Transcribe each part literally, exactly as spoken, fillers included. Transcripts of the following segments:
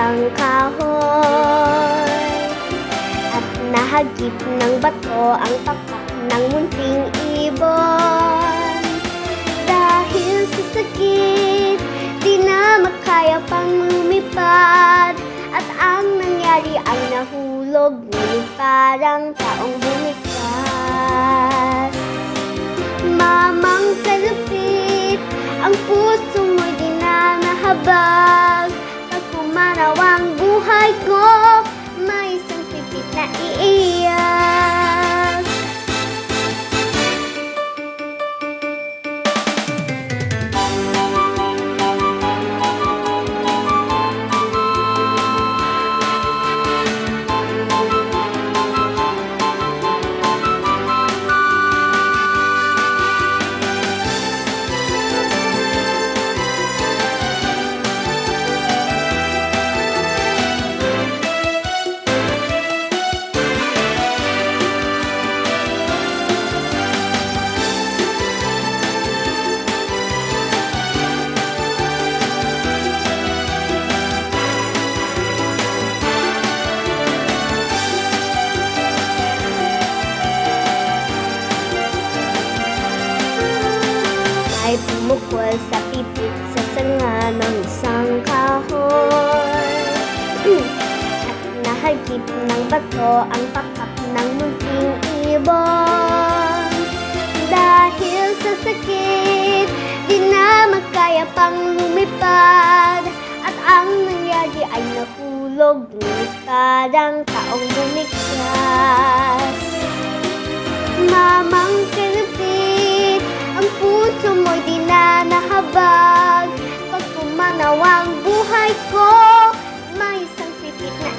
isang kahoy at nahagip ng bato ang tapat ng munting ibon. Dahil sa sakit, di na makaya pang lumipad at ang nangyari ang nahulog, ngunit parang taong bumigkas. Mamang kalupit, ang puso mo'y di na nahabag. Pag pumanaw ang buhay ko, may isang pipit na iiyak. Ay pumukol sa pipit sa sanga ng isang kahoy at nahagip ng bato ang tapat ng munting ibon. Dahil sa sakit, di na makaya pang lumipad at ang nangyari ay nahulog, ngunit parang taong bumigkas. Mamang kalupit, ang puso mo'y di na nahabag. Pag pumanaw ang buhay ko, may isang pipit na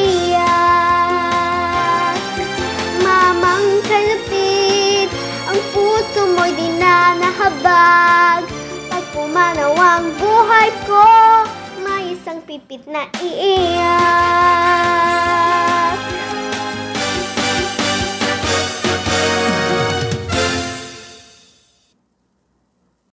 iiyak. Mamang kalupit, ang puso mo'y di na nahabag. Pag pumanaw ang buhay ko, may isang pipit na iiyak.